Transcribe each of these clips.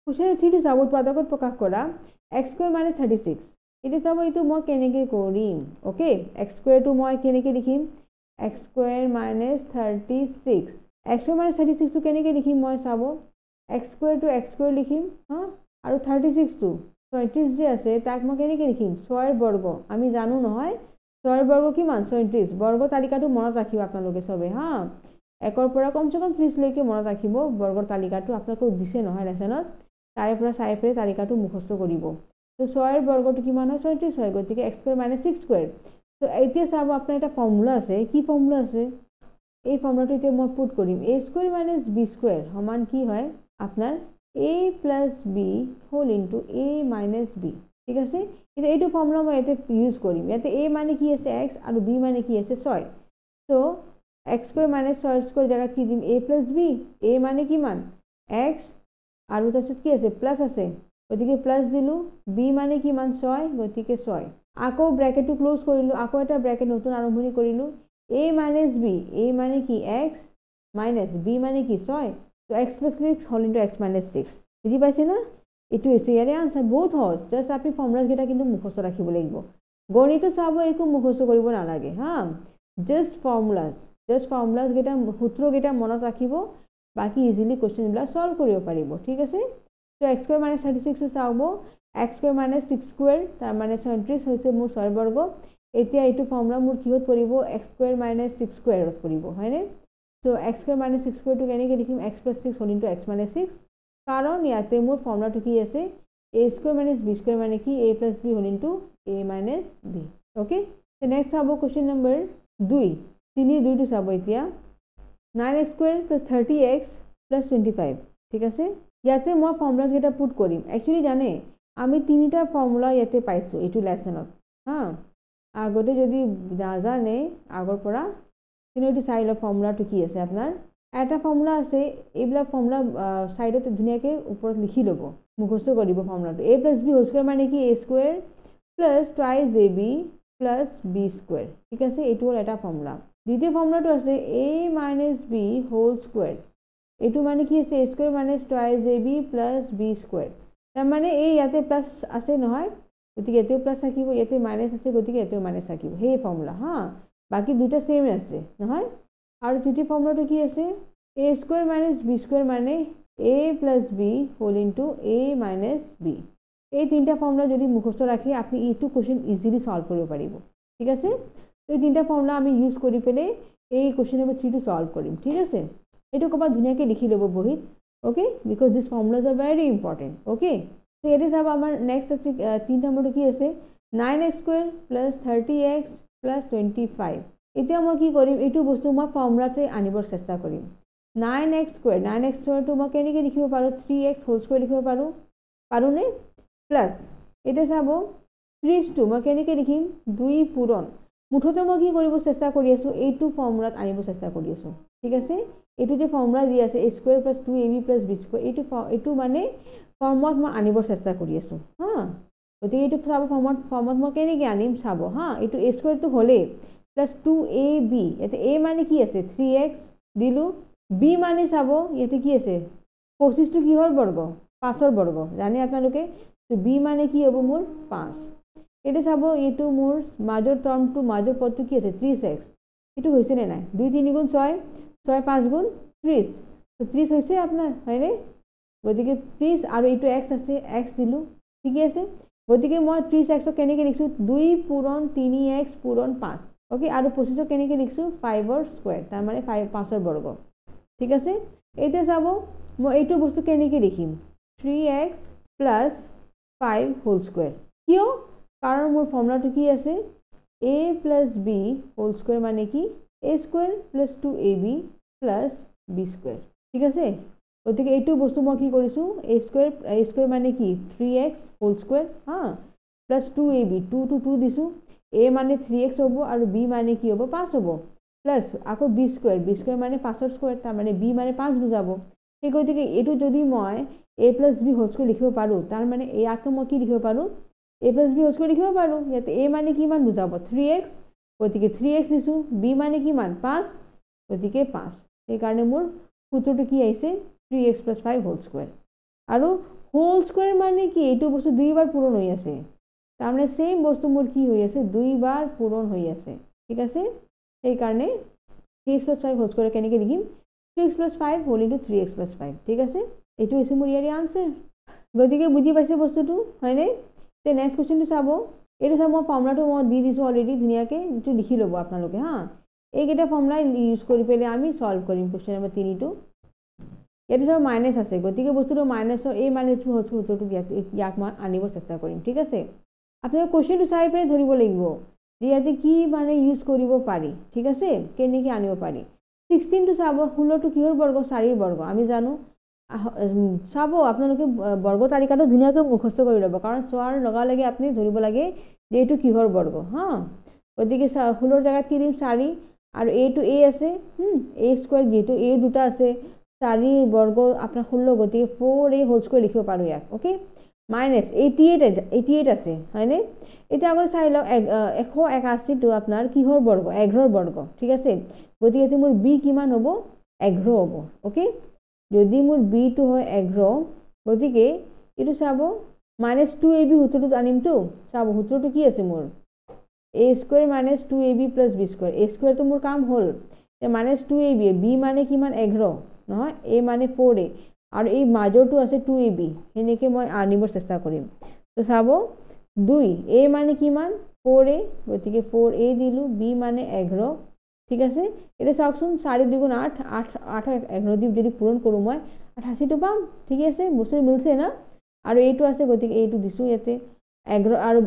Question 3 চাব উৎপাদকত প্ৰকাশ কৰা x স্কয়াৰ - 36 এটা চাব এইটো মই কেনেকৈ কৰিম ওকে x স্কয়াৰটো মই কেনেকৈ লিখিম x স্কয়াৰ - 36 x স্কয়াৰ - 36 টো কেনেকৈ লিখিম মই চাব x স্কয়াৰ টো x স্কয়াৰ লিখিম হা আৰু 36 টো 36 যে আছে তাক মই কেনেকৈ লিখিম 6 ৰ বৰ্গ আমি জানো নহয় 6 ৰ বৰ্গ কিমান 36 বৰ্গ তালিকাটো মনত ৰাখিব আপোনালোকে সবে হা একৰ পৰা কমসে কম 30 লৈকে মনত ৰাখিব বৰ্গৰ তালিকাটো আপোনালোকক দিছে নহয় লেসনত তাৰে পৰা চাই পৰে তালিকাটো মুখস্থ কৰিব তো 6 ৰ বৰ্গটো কিমান হয় 36 হয় গতিকে x স্কয়াৰ - 6 স্কয়াৰ তো এতিয়া চাব আপোনাৰ এটা ফৰ্মুলা আছে কি ফৰ্মুলা আছে এই ফৰ্মুলাটো এতিয়া মই পুট কৰিম a স্কয়াৰ - b স্কয়াৰ সমান কি হয় আপনার a plus b whole into a minus b ঠিক আছে এটা এইটো ফর্মুলা মই এতে ইউজ কৰিম ইয়াতে a মানে কি আছে x আৰু b মানে কি আছে 6 তো x স্কয়াৰ - 6 স্কয়াৰ জায়গা কি দিম a plus b a মানে কিমান x আৰু তাৰপিছত কি আছে প্লাস আছে গতিকে প্লাস দিলু b মানে কিমান 6 গতিকে 6 আকৌ ব্র্যাকেটটো ক্লোজ কৰিলু আকৌ এটা ব্র্যাকেট নতুন আৰম্ভণি কৰিলু a minus b a মানে কি x minus b মানে কি 6 তো x plus 6 whole into x minus 6 বুঝি পাইছে না এটো হৈছে ইয়াৰে আনসার বহুত সহজ জাস্ট আপনি ফর্মুলাস গেটা কিন্তু মুখস্থ রাখিব লাগিব গণিত চাব একো মুখস্থ কৰিব নালাগে হা জাস্ট ফর্মুলাস গেটা সূত্র গেটা মনত ৰাখিব বাকি ইজিলি কোশ্চেন বিলাক সলভ কৰিব পাৰিব ঠিক আছে তো x স্কয়াৰ - 36 চাব x স্কয়াৰ - 6 স্কয়াৰ তাৰ মানে 37 হৈছে মোৰ 6 বৰ্গ এতিয়া এইটো ফর্মুলা মোৰ কিহত পৰিব x স্কয়াৰ - 6 স্কয়াৰত পৰিব হয়নে So x square minus 6 square to কেনেকৈ লিখিম x plus 6 whole into x minus 6 কাৰণ ইয়াতে মোৰ ফৰ্মুলাটো কি আছে a square minus b square মানে কি a plus b whole into a minus b okay so next চাব question number 2 2 টো চাব এতিয়া 9x square plus 30x plus 25 ঠিক আছে ইয়াতে মই ফৰ্মুলাস গেটা পুট কৰিম একচুয়ালি জানে আমি তিনিটা ফৰ্মুলা ইয়াতে পাইছো এইটো লেসনত হা আগতে যদি জানে আগৰ পৰা তিনিটি সাইডৰ ফৰ্মুলাটো কি আছে আপোনাৰ এটা ফৰ্মুলা আছে এইবিলাক ফৰ্মুলা সাইডতে ধুনিয়াকে ওপৰত লিখি লব মুখস্থ কৰিব ফৰ্মুলাটো a plus b whole square মানে কি a square plus twice ab plus b square ঠিক আছে এইটো হল এটা ফৰ্মুলা দ্বিতীয় ফৰ্মুলাটো আছে a minus b whole square এইটো মানে কি আছে a square minus twice ab plus b square তাৰ মানে এই ইয়াতে প্লাস আছে নহয় গতিকে এতেও প্লাস থাকিব ইয়াতে মাইনাস আছে গতিকে এতেও মাইনাস থাকিব হেই ফৰ্মুলা হা বাকি দুটা সেম আছে নহয় আৰু তৃতীয় ফৰ্মুলাটো কি আছে a square minus b square মানে a plus b whole into a minus b এই তিনটা ফৰ্মুলা যদি মুখস্থ ৰাখি আপনি এইটো কোশ্চেন ইজিলি সলভ কৰিব পাৰিব ঠিক আছে তো এই তিনটা ফৰ্মুলা আমি ইউজ কৰি পেলে এই কোশ্চেন নম্বৰ 3 টো সলভ কৰিম ঠিক আছে এটো কবা ধুনিয়াকে লিখি লব বহিত okay because this formulas are very important okay তো এটি সব আমার নেক্সট আছে 3 নম্বৰটো কি আছে 9x square plus 30x plus 25 এতিয়া মই কি কৰিম এইটো বস্তু মই ফৰ্মুলাতে আনিবৰ চেষ্টা কৰিম 9x square টো মই কেনেকৈ লিখিব পাৰো 3x whole square লিখিব পাৰো নে প্লাস এটা চাব 30 টো মই কেনেকৈ লিখিম 2 পূৰণ মুঠতে মই কি কৰিব চেষ্টা কৰি আছো এইটো ফৰ্মুলাত আনিব চেষ্টা কৰি আছো ঠিক আছে এইটো যে ফৰ্মুলা দি আছে a square plus 2ab plus b square এইটো মানে ফৰ্মত মই আনিবৰ চেষ্টা কৰি আছো হা গতিকে এইটো চাব ফৰ্মত মই কেনেকৈ আনিম চাব হা এইটো a square টো হলে plus 2ab ইয়াতে a মানে কি আছে 3x দিলু b মানে চাব ইয়াতে কি আছে 25 টো কিহৰ বৰ্গ 5 ৰ বৰ্গ জানে আপোনালোকে তো b মানে কি হ'ব মোৰ 5 এটা চাব এইটো মোৰ মাজৰ টাৰ্মটো মাজৰ পদটো কি আছে 3x এইটো হৈছে নে নাই 2 3 গুণ 6 6 5 গুণ 30 তো 30 হৈছে আপোনাৰ হয়নে গতিকে 30 আৰু এইটো x আছে x দিলু ঠিক আছে গতিকে মই 30x কেনেকৈ লিখছো 2 পূৰণ 3x পূৰণ 5 ওকে আৰু 25 কেনেকৈ লিখছো 5 ৰ স্কয়াৰ তাৰ মানে 5 ৰ বৰ্গ ঠিক আছে এইতে চাব মই এইটো বস্তু কেনেকৈ লিখিম 3x + 5 হোল স্কয়াৰ কিয় কাৰণ মোৰ ফৰ্মুলাটো কি আছে a + b হোল স্কয়াৰ মানে কি a square + 2ab + b square ঠিক আছে গতিকে এইটো বস্তু মই কি কৰিছো a স্কয়াৰ মানে কি 3x হোল স্কয়াৰ হা + 2ab 2 to 2 দিছো a মানে 3x হ'ব আৰু b মানে কি হ'ব 5 হ'ব প্লাস আকৌ b স্কয়াৰ মানে 5 ৰ স্কয়াৰ তাৰ মানে b মানে 5 বুজাব এই গতিকে এটো যদি মই a + b হোল স্কয়াৰ লিখিব পাৰো তাৰ মানে এই আকৌ মই কি লিখিব পাৰো a + b হোল স্কয়াৰ লিখিব পাৰো ইয়াতে a মানে কিমান বুজাব 3x গতিকে 3x দিছো b মানে কিমান 5 গতিকে 5 এই কাৰণে মোৰ সূত্ৰটো কি আহিছে 3x + 5 হোল স্কয়াৰ আৰু হোল স্কোয়ার মানে কি এইটো বস্তু দুইবাৰ পূৰণ হৈ আছে তাৰমানে সেম বস্তু মোৰ কি হৈ আছে দুইবাৰ পূৰণ হৈ আছে ঠিক আছে সেই কাৰণে 3x + 5 হোল স্কোয়ার কেনেকৈ লিখিম 3x + 5 হোল ইনটু 3x + 5 ঠিক আছে এইটো হৈছে মোৰ ইয়াৰ আনসাৰ গতিকে বুজি পাইছে বস্তুটো হয়নে তে নেক্সট কোৱেশ্চনটো চাব এইটো চাব মই ফৰ্মুলাটো মই দি দিছো অলৰেডি ধুনীয়াকৈ এইটো লিখি ল'ব আপোনালোকে হা এইকেইটা ফৰ্মুলা ইউজ কৰি পেলাই আমি সলভ কৰিম কোৱেশ্চন নম্বৰ 3 টো ইয়াতে সব মাইনাস আছে গতিকে বস্তুটো মাইনাসৰ এই মাইনাসটো হচ্ছে উত্তৰটো ইয়াক মই আনিব চেষ্টা কৰিম ঠিক আছে আপোনাৰ কোৱেশ্চনটো চাই পেলাই ধৰিব লাগিব যে ইয়াতে কি মানে ইউজ কৰিব পাৰি ঠিক আছে কেনেকৈ আনিব পাৰি 16 টো চাব 16 টো কিহৰ বৰ্গ 4 ৰ বৰ্গ আমি জানো চাব আপোনালোকে বৰ্গ তালিকাটো ধুনীয়াকৈ মুখস্থ কৰি ল'ব কাৰণ চোৱাৰ লগে আপুনি ধৰিব লাগে যে এইটো কিহৰ বৰ্গ হা গতিকে 16 ৰ জায়গাত কি দিম 4 আৰু a টো a আছে a স্কয়াৰ যেটো a দুটা আছে 4 ৰ বৰ্গ আপোনাৰ 16 গতিকে 4a হোল স্কয়াৰ লিখিব পাৰো ইয়াক ওকে মাইনাস 88 আছে হয়নে এটা আগৰ চাই লওক 181 টো আপোনাৰ কিহৰ বৰ্গ 11 ৰ বৰ্গ ঠিক আছে গতিকে এটো মোৰ b কিমান হ'ব 11 হ'ব ওকে যদি মোৰ b টো হয় 11 গতিকে এটো চাব -2ab সূত্ৰটো আনিম তো চাব সূত্ৰটো কি আছে মোৰ a square - 2ab + b square a square তো মোৰ কাম হল -2ab b মানে কিমান 11 নহয় a মানে 4a আৰু এই মাজৰটো আছে 2ab হেনেকে মই আনিব চেষ্টা কৰিম তো চাব 2 a মানে কিমান 4a গতিকে 4a দিলু b মানে 11 ঠিক আছে এটা চাওকচোন 4 * 2 = 8 8 11 দি যদি পূৰণ কৰো মই 88 টো পাম ঠিক আছে বস্তু মিলছে না আৰু এইটো আছে গতিকে এইটো দিছো ইয়াতে 11 আৰু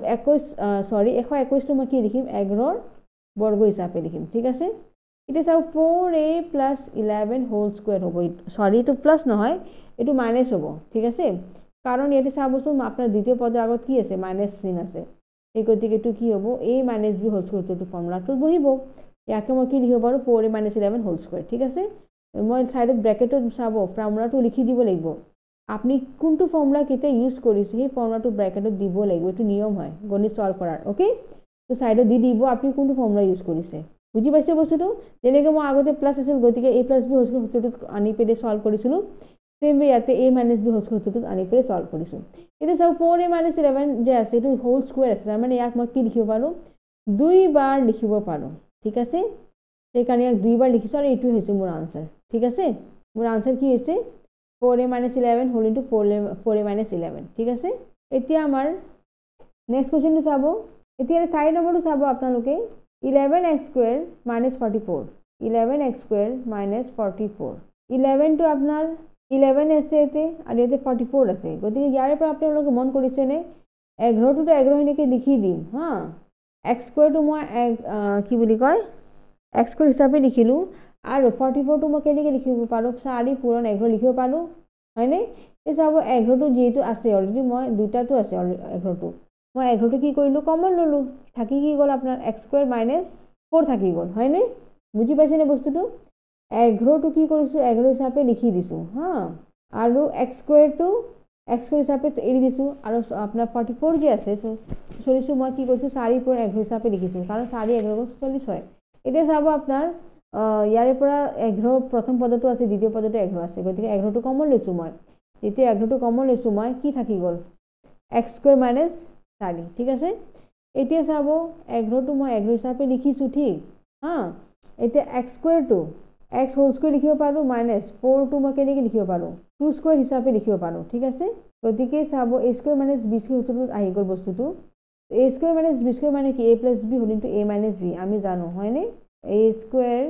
121 টো মই কি লিখিম 11 ৰ বৰ্গ হিচাপে লিখিম ঠিক আছে এটা চাও 4a + 11 হোল স্কয়ার হ'ব সরি তো প্লাস নহয় এটো মাইনাস হ'ব ঠিক আছে কারণ ইয়াতে চাবচোন আপোনাৰ দ্বিতীয় পদৰ আগত কি আছে মাইনাস চিন আছে এই গতিকে এটো কি হ'ব a - b হোল স্কয়ার তো ফর্মুলাটো বহিব ইয়াকে মই কি লিখিব পাৰো 4a - 11 হোল স্কয়ার ঠিক আছে মই সাইডত ব্র্যাকেটত চাব ফর্মুলাটো লিখি দিব লাগিব আপনি কোনটো ফর্মুলা কেতে ইউজ কৰিছে সেই ফর্মুলাটো ব্র্যাকেটত দিব লাগিব এটো নিয়ম হয় গণিত সলভ কৰাৰ ওকে তো সাইডত দি দিব আপনি কোনটো ফর্মুলা ইউজ কৰিছে বুজি পাইছে বস্তুটো যেনেকৈ মই আগতে প্লাস আছিল গতিকে a + b হোল স্কয়ার সূত্ৰটো আনি পেলে সলভ কৰিছিলো সেম ইয়াতে a - b হোল স্কয়ার সূত্ৰটো আনি পেলে সলভ কৰিছো এটা চাও 4a - 11 যে আছে এটো হোল স্কয়ার আছে মানে ইয়াক মই কি লিখিব পাৰো দুইবাৰ লিখিব পাৰো ঠিক আছে সেই কাৰণে ইয়াক দুইবাৰ লিখিছো আৰু এইটো হৈছে মোৰ আনসাৰ ঠিক আছে মোৰ আনসাৰ কি হৈছে 4a - 11 হোল ইনটু 4a - 11 ঠিক আছে এতিয়া আমাৰ নেক্সট কোৱেশ্চনটো চাব এতিয়া 4 নম্বৰটো চাব আপোনালোকে 11x² - 44 11x² - 44 11 টো আপোনাৰ 11 আছে এতে আৰু এতে 44 আছে গতিকে ইয়াৰ পৰা আপোনালোকে মন কৰিছে নে 11 টো 11 হেনেকে লিখি দিম হা x² টো মই কি বুলি কয় x² হিচাপে লিখিলো আৰু 44 টো মই কেনেকৈ লিখিব পাৰো 4 পূৰণ 11 লিখিব পাৰো হয়নে এই চাব 11 টো যেটো আছে অলৰেডি মই দুটাটো আছে 11 টো মই 11 টো কি কৰিলো কমন ললো থাকি কি গল আপোনাৰ x² - 4 থাকি গল হয়নে বুজি পাইছে নে বস্তুটো 11 টো কি কৰিছো 11 হিচাপে লিখি দিছো হা আৰু x² টো x² হিচাপে এৰি দিছো আৰু আপোনাৰ 44 যে আছে চলিছো মই কি কৰিছো 4 পূৰণ 11 হিচাপে লিখিছো কাৰণ 4 11 40 হয় এতিয়া চাব আপোনাৰ ইয়াৰে পৰা 11 প্ৰথম পদটো আছে দ্বিতীয় পদটো 11 আছে গতিকে 11 টো কমন লৈছো মই যেতিয়া 11 টো কমন লৈছো মই কি থাকি গল x² - 4 ঠিক আছে এতিয়া চাব 11 টো মই 11 হিচাপে লিখিছো ঠিক হা এতিয়া x² টো x হোল স্কয়ার লিখিব পাৰো -4 টো মই কেনেকৈ লিখিব পাৰো 2 স্কয়ার হিচাপে লিখিব পাৰো ঠিক আছে গতিকে চাব a² - b² সূত্ৰটো আহি গল বস্তুটো a² - b² মানে কি a + b whole into a - b আমি জানো হয়নে a²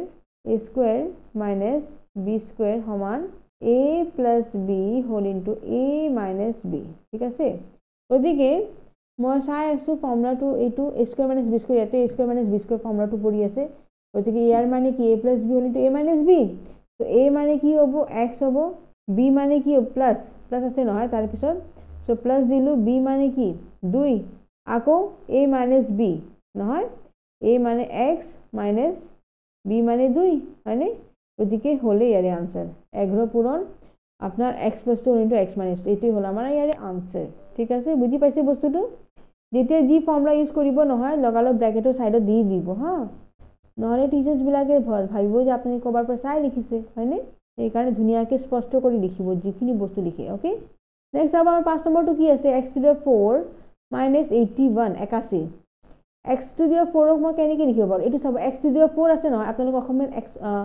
- b² সমান a + b whole into a - b ঠিক আছে গতিকে মই চাই আছো ফৰ্মুলাটো এইটো a² - b² ইয়াতে a² - b² ফৰ্মুলাটো পৰি আছে গতিকে ইয়াৰ মানে কি a + b whole into a - b তো a মানে কি হ'ব x হ'ব b মানে কি প্লাস প্লাস আছে নহয় তাৰ পিছত সো প্লাস দিলু b মানে কি 2 আকৌ a - b নহয় a মানে x minus b মানে 2 হয়নে গতিকে হলে ইয়াৰে আনসার 11 পূরণ আপনার x + 2 into x - 2 এটি হল আমার ইয়াৰে আনসার ঠিক আছে বুঝি পাইছে বস্তুটো যেতিয়া যি ফর্মুলা ইউজ কৰিব নহয় লগালগ ব্র্যাকেটৰ সাইডত দি দিব হা নহলে টিচার্স বিলাকে ভাবিব যে আপনি কবার পৰা চাই লিখিছে হয়নে এই কাৰণে ধুনিয়াকে স্পষ্ট কৰি লিখিব যিখিনি বস্তু লিখে ওকে নেক্সট চাব আমাৰ 5 নম্বৰটো কি আছে x to the 4 minus 81 81 x to the 4 ক মই কেনেকৈ লিখিব পাৰোঁ এইটো চাব x to the 4 আছে নহয় আপোনালোক অসমীয়াত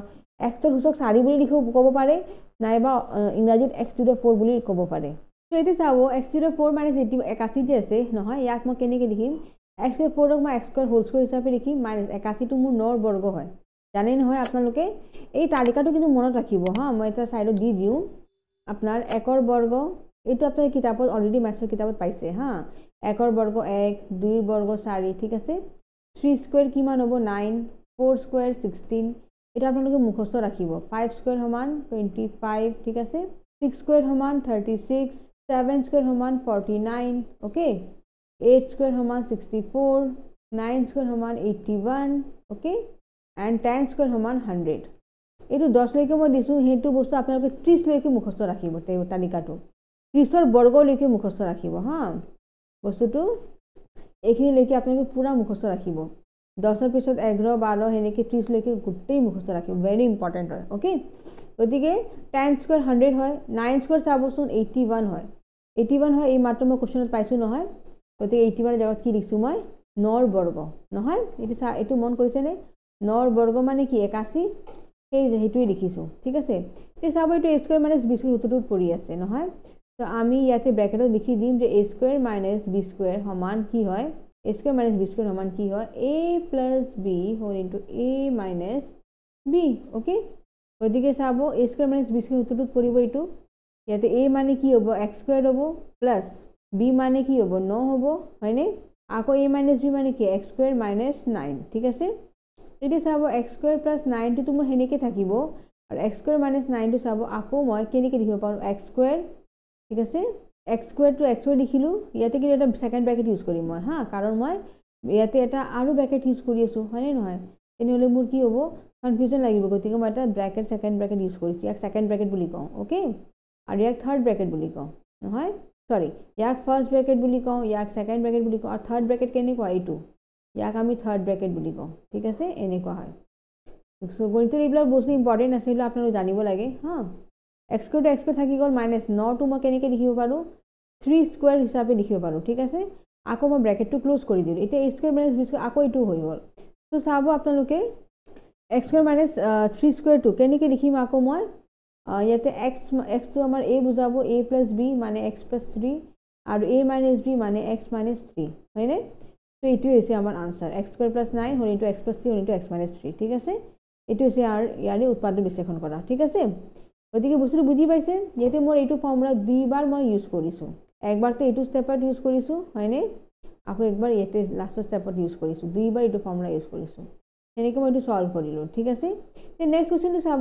x ৰ সূচক 4 বুলি লিখিব ক'ব পাৰে নাইবা ইংৰাজীত x to the 4 বুলি ক'ব পাৰে তো এইটো চাব x to the 4 minus 81 যে আছে নহয় ইয়াক মই কেনেকৈ লিখিম x to the 4 ক মই x square whole square হিচাপে লিখিম minus 81 টো মোৰ 9 ৰ বৰ্গ হয় জানে নহয় আপোনালোকে এই তালিকাটো কিন্তু মনত ৰাখিব হা মই এটা সাইডত দি দিও আপোনাৰ 1 ৰ বৰ্গ এইটো আপোনাৰ কিতাপত অলৰেডি মাস্টাৰ কিতাপত পাইছে হা 1 ৰ বৰ্গ 1 2 ৰ বৰ্গ 4 ঠিক আছে 3 স্কয়াৰ কিমান হ'ব 9 4 স্কয়াৰ 16 এটা আপোনালোকে মুখস্থ ৰাখিব 5 স্কয়াৰ সমান 25 ঠিক আছে 6 স্কয়াৰ সমান 36 7 স্কয়াৰ সমান 49 ওকে 8 স্কয়াৰ সমান 64 9 স্কয়াৰ সমান 81 ওকে and 10 square সমান 100 এইটো 10 লৈকে মই দিছো হেতু বস্তু আপোনালোকে 30 লৈকে মুখস্থ ৰাখিব তালিকাটো 30 ৰ বৰ্গ লৈকে মুখস্থ ৰাখিব হা বস্তুটো এইখিনি লৈকে আপোনালোকে পুৰা মুখস্থ ৰাখিব 10 ৰ পিছত 11 12 হেনেকে 30 লৈকে গুটেই মুখস্থ ৰাখিব ভেৰি ইম্পৰ্টেন্ট হয় ওকে গতিকে 10 স্কয়াৰ 100 হয় 9 স্কয়াৰ চাবচোন 81 হয় 81 হয় এই মাত্ৰ মই কোৱেশ্চনত পাইছো নহয় গতিকে 81 ৰ জায়গাত কি লিখছো মই 9 ৰ বৰ্গ নহয় এটো মন কৰিছেনে 9 ৰ বৰ্গ মানে কি 81 সেই হেতুই লিখিছো ঠিক আছে তে চাব এটো a স্কয়াৰ - b স্কয়াৰ সূত্ৰটোত পৰি আছে নহয় তো আমি ইয়াতে ব্র্যাকেটত লিখি দিম যে a স্কয়াৰ - b স্কয়াৰ সমান কি হয় a স্কয়াৰ - b স্কয়াৰ সমান কি হয় a + b whole into a - b okay গতিকে চাব a স্কয়াৰ - b স্কয়াৰ সূত্ৰটোত পৰিব এটো ইয়াতে a মানে কি হ'ব x স্কয়াৰ হ'ব প্লাস b মানে কি হ'ব 9 হ'ব হয়নে আকৌ a - b মানে কি x স্কয়াৰ - 9 ঠিক আছে এটি চাব x স্কয়াৰ প্লাস 9 টো মোৰ হেনেকে থাকিব আৰু x স্কয়াৰ - 9 টো চাব আকৌ মই কেনেকে লিখিব পাৰো x স্কয়াৰ ঠিক আছে x স্কয়াৰ টো x স্কয়াৰ লিখিলো ইয়াতে কি এটা সেকেন্ড ব্র্যাকেট ইউজ কৰিম মই হা কাৰণ মই ইয়াতে এটা আৰু ব্র্যাকেট ইউজ কৰি আছো হয়নে নহয় তেনেহলে মোৰ কি হ'ব কনফিউজন লাগিব গতিকে মই এটা ব্র্যাকেট সেকেন্ড ব্র্যাকেট ইউজ কৰিছো ইয়াক সেকেন্ড ব্র্যাকেট বুলি কওঁ ওকে আৰু ইয়াক থাৰ্ড ব্র্যাকেট বুলি কওঁ নহয় সৰি ইয়াক ফাৰ্স্ট ব্র্যাকেট বুলি কওঁ ইয়াক সেকেন্ড ব্র্যাকেট বুলি কওঁ আৰু থাৰ্ড ব্র্যাকেট কেনেকুৱা এইটো ইয়াক আমি থাৰ্ড ব্র্যাকেট বুলি কওঁ ঠিক আছে এনেকুৱা হয় সো গণিতৰ এইবিলাক বস্তু ইম্পৰ্টেন্ট আছে এলো আপোনালোক জানিব লাগে হা x স্কয়াৰ টু x স্কয়াৰ থাকি গল -9 টো মই কেনেকৈ লিখিব পাৰো 3 স্কয়াৰ হিচাপে লিখিব পাৰো ঠিক আছে আকৌ মই ব্র্যাকেটটো ক্লোজ কৰি দিলো এটা a স্কয়াৰ - b স্কয়াৰ আকৌ এটো হৈ গল তো চাব আপোনালোকে x স্কয়াৰ - 3 স্কয়াৰ টো কেনেকৈ লিখিম আকৌ মই ইয়াতে x টো আমাৰ a বুজাব a + b মানে x + 3 আৰু a - b মানে x - 3 হয়নে তো এটো হৈছে আমাৰ answer x square + 9 whole into x + 3 whole into x - 3 ঠিক আছে এটো হৈছে আর ইয়াৰে উৎপাদক বিশ্লেষণ কৰা ঠিক আছে গতিকে বস্তুটো বুজি পাইছে যেতে মোৰ এইটো ফৰ্মুলা দুইবাৰ মই ইউজ কৰিছো একবাৰ তো এইটো স্টেপত ইউজ কৰিছো হয়নে আকৌ একবাৰ ইয়াতে লাস্ট স্টেপত ইউজ কৰিছো দুইবাৰ এইটো ফৰ্মুলা ইউজ কৰিছো এনেকৈ মই এইটো সলভ কৰিলো ঠিক আছে তে নেক্সট কোৱেশ্চনটো চাব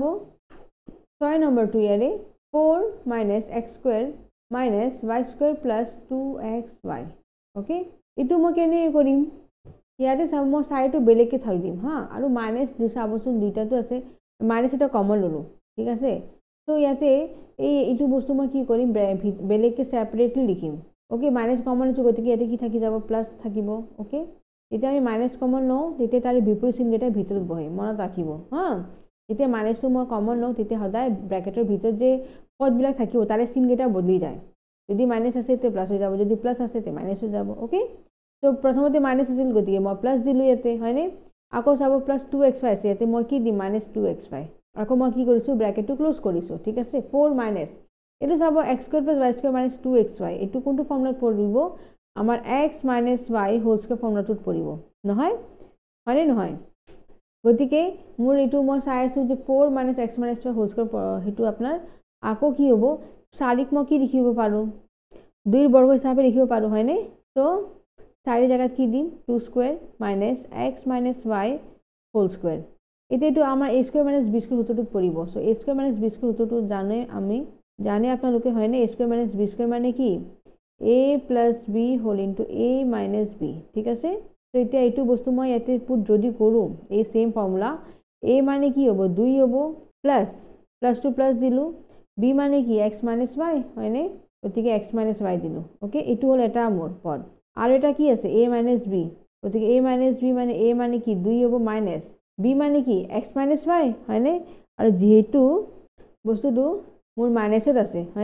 6 নম্বৰটো ইয়াৰে 4 - x square - y square + 2xy okay এটো মই কেনে কৰিম ইয়াতে চাব মই সাইডটো বেলেগকে থৈ দিম হা আৰু মাইনাস যে চাবচোন দুইটাটো আছে মাইনাস এটা কমন ললো ঠিক আছে তো ইয়াতে এইটো বস্তু মই কি কৰিম বেলেগকে সেপাৰেটলি লিখিম ওকে মাইনাস কমন আছে গতিকে ইয়াতে কি থাকি যাব প্লাস থাকিব ওকে এতিয়া আমি মাইনাস কমন লও তেতিয়া তাৰে বিপৰীত চিহ্নটা ভিতৰত বহে মনত ৰাখিব হা এতিয়া মাইনাসটো মই কমন লও তেতিয়া সদায় ব্র্যাকেটৰ ভিতৰত যে পদবিলাক থাকিব তাৰে চিহ্নটা বদলি যায় যদি মাইনাস আছে তে প্লাস হৈ যাব যদি প্লাস আছে তে মাইনাস হৈ যাব ওকে তো প্ৰথমতে মাইনাস আছিল গতিকে মই প্লাস দিলো ইয়াতে হয়নে আকৌ চাব প্লাস 2xy আছে ইয়াতে মই কি দিম -2xy আকৌ মই কি কৰিছো ব্র্যাকেটটো ক্লোজ কৰিছো ঠিক আছে 4 মাইনাস এটো চাব x square + y square - 2xy এটো কোনটো ফৰ্মুলাত পৰিব আমাৰ x - y হোল স্কয়াৰ ফৰ্মুলাটোত পৰিব নহয় হয়নে নহয় গতিকে মোৰ এটো মই চাই আছো যে 4 - x - y হোল স্কয়াৰ হেতু আপোনাৰ আকৌ কি হ'ব 4ক মই কি লিখিব পাৰো 2 ৰ বৰ্গ হিচাপে লিখিব পাৰো হয়নে তো 4 জায়গাত কি দিম 2 square - x - y whole square এতেটো আমাৰ a স্কয়াৰ - b স্কয়াৰ সূত্ৰটোত পৰিব so a square - b square সূত্ৰটো জানে আপোনালোকে হয়নে a স্কয়াৰ - b স্কয়াৰ মানে কি a + b whole into a - b ঠিক আছে তো এতিয়া এইটো বস্তু মই ইয়াতে পুট যদি কৰো এই সেম ফৰ্মুলা a মানে কি হ'ব 2 হ'ব প্লাস টু প্লাস দিলো b মানে কি x - y হয়নে গতিকে x - y দিলো ওকে এটো হল এটা মোৰ পদ আৰু এটা কি আছে a - b গতিকে a - b মানে a মানে কি 2 হ'ব মাইনাস b মানে কি x - y হয়নে আৰু যেহেতু বস্তুটো মোৰ মাইনাসত আছে হয়নে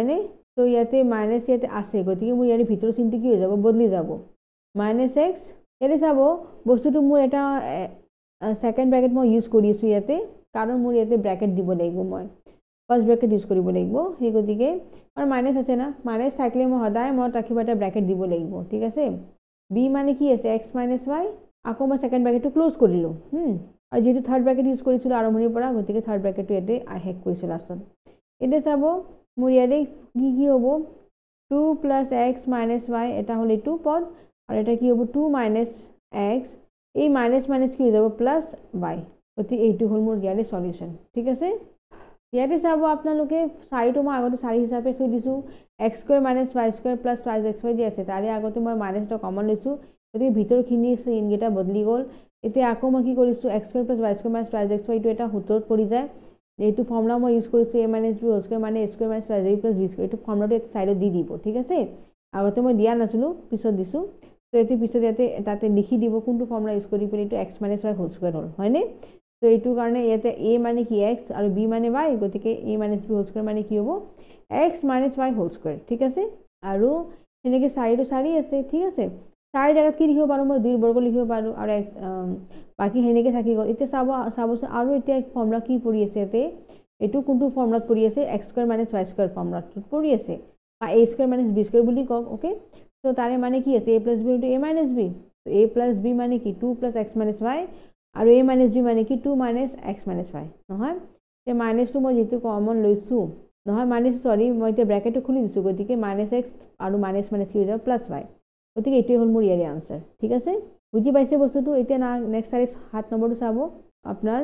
তো ইয়াতে মাইনাছ ইয়াতে আছে, গতিকে মোৰ ইয়াৰ ভিতৰৰ চিনটো কি হৈ যাব, বদলি যাব, -x। ইয়াতে চাব বস্তুটো মোৰ এটা সেকেন্ড ব্ৰেকেট মই ইউজ কৰি আছোঁ ইয়াতে, কাৰণ মোৰ ইয়াতে ব্ৰেকেট দিব লাগিব, মই ফাৰ্ষ্ট ব্ৰেকেট ইউজ কৰিব লাগিব। সেই গতিকে আৰু মাইনাছ আছে না, মাইনাছ থাকিলে মই সদায় মনত ৰাখিব এটা ব্ৰেকেট দিব লাগিব, ঠিক আছে। বি মানে কি আছে, x - y, আকৌ মই সেকেন্ড ব্ৰেকেটটো ক্লোজ কৰিলোঁ। আৰু যেহেতু থাৰ্ড ব্ৰেকেট ইউজ কৰিছিলোঁ আৰম্ভণিৰ পৰা, গতিকে থাৰ্ড ব্ৰেকেটটো ইয়াতে শেষ কৰিছোঁ লাষ্টত। এতিয়া চাব মোৰ ইয়াতে কি হ'ব, 2 + x - y, এটা হ'ল এইটো পদ, আৰু এটা কি হ'ব 2 - x, এই মাইনাছ মাইনাছ কি হৈ যাব +y, গতিকে এইটো হ'ল মোৰ ইয়াৰে সলিউশন, ঠিক আছে। ইয়াতে চাব আপোনালোকে 4টো মই আগতে 4 হিচাপে থৈ দিছোঁ, x² - y² + 2xy যে আছে তাৰে আগতে মই মাইনাছটো কমন লৈছোঁ, গতিকে ভিতৰখিনি চিনকেইটা বদলি গ'ল। এতিয়া আকৌ মই কি কৰিছোঁ, x² + y² - 2xy, এইটো এটা সূত্ৰত পৰি যায়, এইটো ফৰ্মুলা মই ইউজ কৰিছোঁ, a - b হোল মানে a² - 2ab + b², এইটো ফৰ্মুলাটো এটা সাইডত দি দিব, ঠিক আছে। আগতে মই দিয়া নাছিলোঁ, পিছত দিছোঁ, তো এইটো পিছত ইয়াতে তাতে লিখি দিব কোনটো ফৰ্মুলা ইউজ কৰি পেলাই, এইটো x - y হোল স্কয়াৰ হ'ল, হয়নে। তো এইটো কাৰণে ইয়াতে a মানে কি x আৰু b মানে y, গতিকে a - b হোল স্কয়াৰ মানে কি হ'ব, x - y হোল স্কয়াৰ, ঠিক আছে। আৰু সেনেকৈ 4টো 4 আছে, ঠিক আছে। 4 জায়গাত কি লিখিব পাৰোঁ, মই 2 বৰ্গ লিখিব পাৰোঁ, আৰু বাকী সেনেকৈ থাকি গ'ল। এতিয়া চাবচোন আৰু এতিয়া ফৰ্মুলা কি পৰি আছে ইয়াতে, এইটো কোনটো ফৰ্মুলাত পৰি আছে, x² - y² ফৰ্মুলাটোত পৰি আছে, বা a² - b² বুলি কওক, অ'কে। তো তাৰে মানে কি আছে, a + b * a - b, a + b মানে কি 2 + x - y, আৰু a - b মানে কি 2 - x - y, নহয়। এতিয়া মাইনাছটো মই যিটো কমন লৈছোঁ, নহয় মাইনাছ, সৰি মই এতিয়া ব্ৰেকেটটো খুলি দিছোঁ, গতিকে -x আৰু মাইনাছ কি হৈ যাব +y, গতিকে এইটোৱে হ'ল মোৰ ইয়াৰে আনচাৰ, ঠিক আছে। বুজি পাইছে বস্তুটো। এতিয়া নেক্সট 7 নম্বৰটো চাব আপোনাৰ,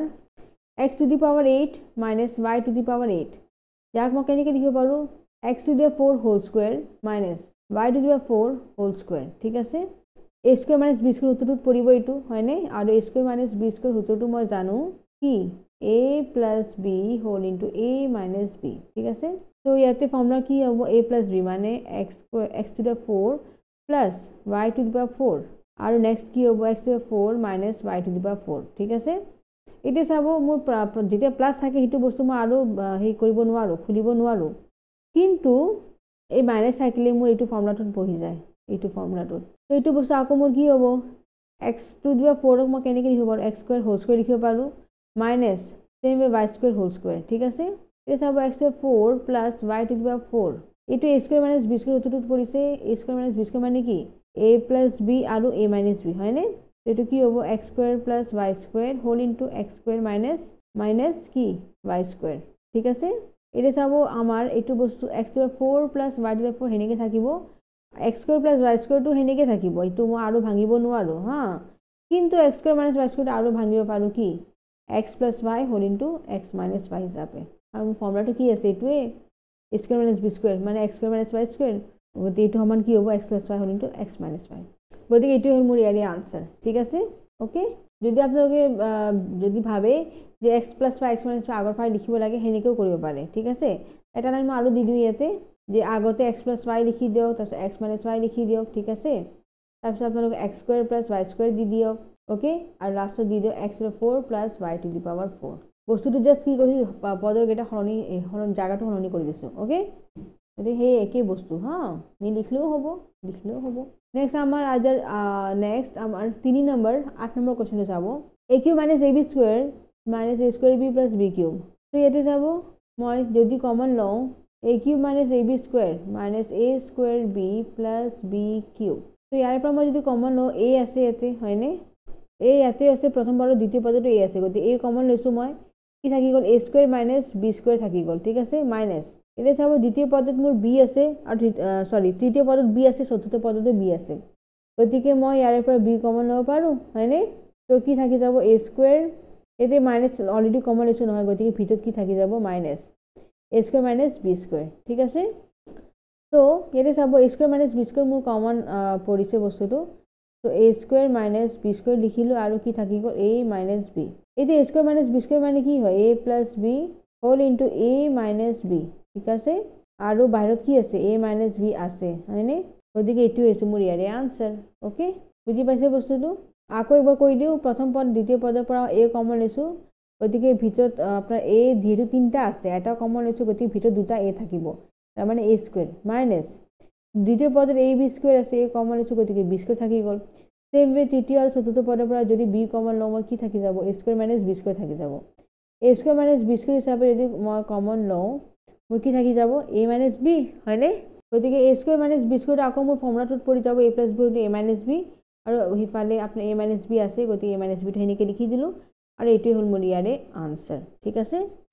x⁸ - y⁸, যাক মই কেনেকৈ লিখিব পাৰোঁ, x⁴ whole square y⁴ whole square, ঠিক আছে। a² - b² সূত্ৰটোত পৰিব এইটো, হয়নে, আৰু a² - b² সূত্ৰটো মই জানো কি a + b whole * a - b, ঠিক আছে। তো ইয়াতে ফৰ্মুলা কি হ'ব, a + b মানে x⁴ + y⁴, আৰু নেক্সট কি হ'ব x⁴ - y⁴, ঠিক আছে। এতিয়া চাব মোৰ যেতিয়া প্লাছ থাকে সেইটো বস্তু মই আৰু হেৰি কৰিব নোৱাৰোঁ, খুলিব নোৱাৰোঁ, কিন্তু এই মাইনাছ থাকিলে মোৰ এইটো ফৰ্মুলাটোত বহি যায়, এইটো ফৰ্মুলাটোত। তো এইটো বস্তু আকৌ মোৰ কি হ'ব, x⁴ মই কেনেকৈ লিখিব পাৰোঁ, x² হোল স্কুৱেৰ লিখিব পাৰোঁ, মাইনাছ y² হোল স্কুৱেৰ, ঠিক আছে। এতিয়া চাব x⁴ + y⁴, এইটো a² - b² সূত্ৰটোত পৰিছে, a² - b² মানে কি a + b আৰু a - b, হয়নে। এইটো কি হ'ব, x² + y² হোল * x² - কি y², ঠিক আছে। এতিয়া চাব আমাৰ এইটো বস্তু x⁴ + y⁴ সেনেকৈ থাকিব, x² + y²টো সেনেকৈ থাকিব, এইটো মই আৰু ভাঙিব নোৱাৰোঁ, হা। কিন্তু x² - y² আৰু ভাঙিব পাৰোঁ কি x + y whole * x - y হিচাপে, আৰু মোৰ ফৰ্মুলাটো কি আছে, এইটোৱে a² - b² মানে x² - y², গতিকে এইটো সমান কি হ'ব, x + y whole * x - y, গতিকে এইটোৱে হ'ল মোৰ ইয়াৰে আনচাৰ, ঠিক আছে, অ'কে। যদি আপোনালোকে যদি ভাবে যে x + y x - y আগৰ ফালে লিখিব লাগে, সেনেকৈও কৰিব পাৰে, ঠিক আছে। এটা লাইন মই আৰু দি দিওঁ ইয়াতে, যে আগতে x + y লিখি দিয়ক, তাৰপিছত x - y লিখি দিয়ক, ঠিক আছে। তাৰপিছত আপোনালোকে x² + y² দি দিয়ক, অ'কে, আৰু লাষ্টত দি দিয়ক x⁴ + y⁴। বস্তুটো জাষ্ট কি কৰিছোঁ, পদৰ কেইটা জাগাটো সলনি কৰি দিছোঁ, অ'কে। গতিকে সেই একেই বস্তু, হা, নিলিখিলেও হ'ব, লিখিলেও হ'ব। নেক্সট আমাৰ 3 নম্বৰ 8 নম্বৰ কুৱেশ্যনটো চাব, a³ - ab² - a² b + b³। তো ইয়াতে চাব মই যদি কমন লওঁ, a³ - ab² - a² b + b³। তো ইয়াৰ পৰা মই যদি কমন লওঁ, a আছে ইয়াতে, হয়নে, a ইয়াতে আছে, প্ৰথম পদৰ দ্বিতীয় পদতো a আছে, গতিকে a কমন লৈছোঁ মই, কি থাকি গ'ল, a² - b² থাকি গ'ল, ঠিক আছে, মাইনাছ। এতিয়া চাব দ্বিতীয় পদত মোৰ b আছে, আৰু তৃতীয় পদত b আছে, চতুৰ্থ পদতো b আছে, গতিকে মই ইয়াৰে পৰা b কমন ল'ব পাৰোঁ, হয়নে। তো কি থাকি যাব, a², এতিয়া মাইনাছ অলৰেডি কমন লৈছোঁ নহয়, গতিকে ভিতৰত কি থাকি যাব, মাইনাছ a² - b², ঠিক আছে। তো ইয়াতে চাব a² - b² মোৰ কমন পৰিছে বস্তুটো, তো a² - b² লিখিলোঁ, আৰু কি থাকি গ'ল, a - b। এতিয়া a² - b² মানে কি হয়, a + b whole * a - b, ঠিক আছে, আৰু বাহিৰত কি আছে, a - b আছে, হয়নে, গতিকে এইটো হৈছে মোৰ ইয়াৰে আনচাৰ, অ'কে। বুজি পাইছে বস্তুটো। আকৌ এবাৰ কৈ দিওঁ, প্ৰথম পদ দ্বিতীয় পদৰ পৰা a কমন লৈছোঁ, গতিকে ভিতৰত আপোনাৰ a যিহেতু 3টা আছে, এটা কমন লৈছোঁ, গতিকে ভিতৰত 2টা a থাকিব, तार माने ए स्क्वायर माइनास द्वितीय पदर ए बी स्क्वायर আছে ए কমন লৈছো গতিকে বি স্কয়ার থাকি গল সেম वे তৃতীয় আৰু চতুৰ্থ পদৰ পৰা যদি বি কমন লওঁ মই কি থাকি যাব a square minus b square থাকি যাব a square minus b square হিচাপে যদি মই কমন লওঁ মোৰ কি থাকি যাব a মাইনাস b হয়নে গতিকে a square minus b square আকৌ মোৰ ফৰ্মুলাটোত পৰি যাব a plus b a minus b আৰু হিফালে আপোনাৰ a মাইনাস b আছে গতিকে a মাইনাস b টো হেনেকে লিখি দিলো আৰু এটোই হল মোৰ ইয়াৰে আনসার ঠিক আছে।